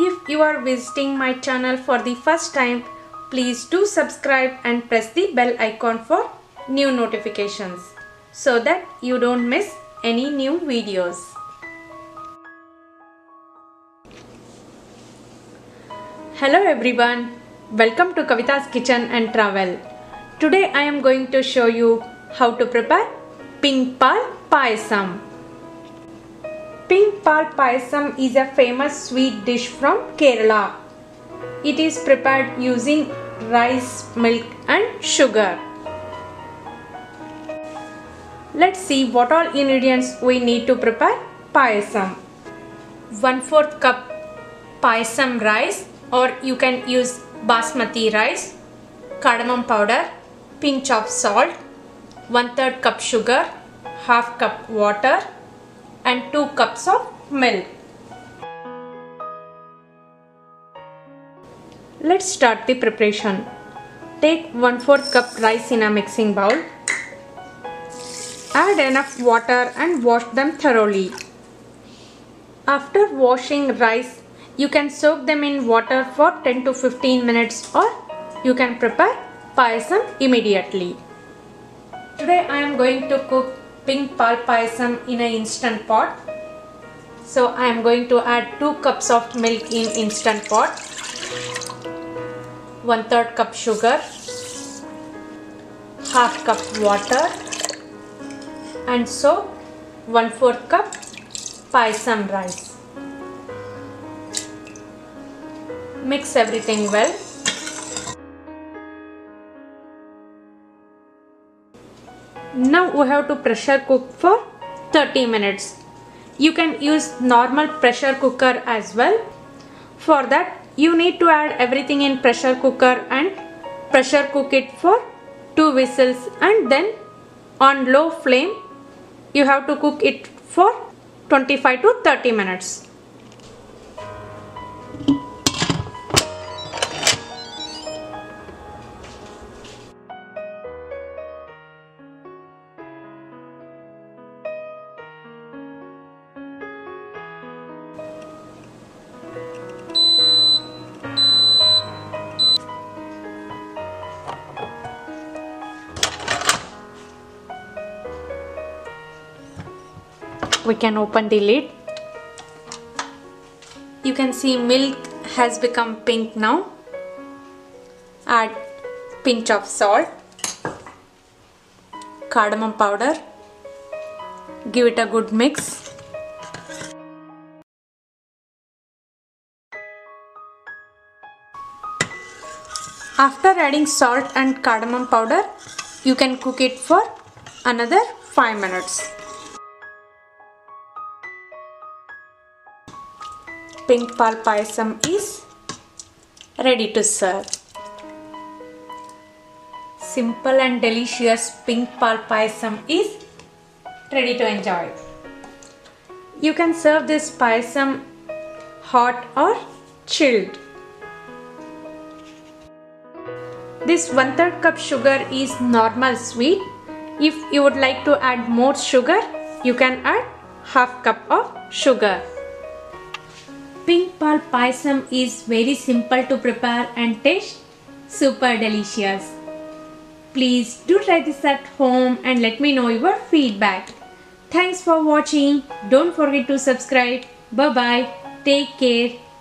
If you are visiting my channel for the first time, please do subscribe and press the bell icon for new notifications so that you don't miss any new videos. Hello everyone, welcome to Kavita's Kitchen and Travel. Today I am going to show you how to prepare Pink Pal Payasam. Pink Pal Payasam is a famous sweet dish from Kerala. It is prepared using rice, milk and sugar. Let's see what all ingredients we need to prepare Payasam. 1/4 cup Payasam rice, or you can use basmati rice, cardamom powder, pinch of salt, 1/3 cup sugar, 1/2 cup water and 2 cups of milk. Let's start the preparation. Take 1/4 cup rice in a mixing bowl. Add enough water and wash them thoroughly. After washing rice, you can soak them in water for 10 to 15 minutes, or you can prepare Payasam immediately. Today I am going to cook Pink Pal Payasam in an instant pot. So I am going to add 2 cups of milk in instant pot, 1/3 cup sugar, 1/2 cup water and soak 1/4 cup Payasam rice. Mix everything well. Now we have to pressure cook for 30 minutes. You can use normal pressure cooker as well. For that you need to add everything in pressure cooker and pressure cook it for 2 whistles, and then on low flame you have to cook it for 25 to 30 minutes. We can open the lid. You can see milk has become pink now. Add pinch of salt, cardamom powder. Give it a good mix. After adding salt and cardamom powder, you can cook it for another 5 minutes. Pink Pal Payasam is ready to serve. Simple and delicious Pink Pal Payasam is ready to enjoy. You can serve this Payasam hot or chilled. This 1/3 cup sugar is normal sweet. If you would like to add more sugar, you can add 1/2 cup of sugar. Pink Pal Payasam is very simple to prepare and taste super delicious. Please do try this at home and let me know your feedback. Thanks for watching. Don't forget to subscribe. Bye bye. Take care.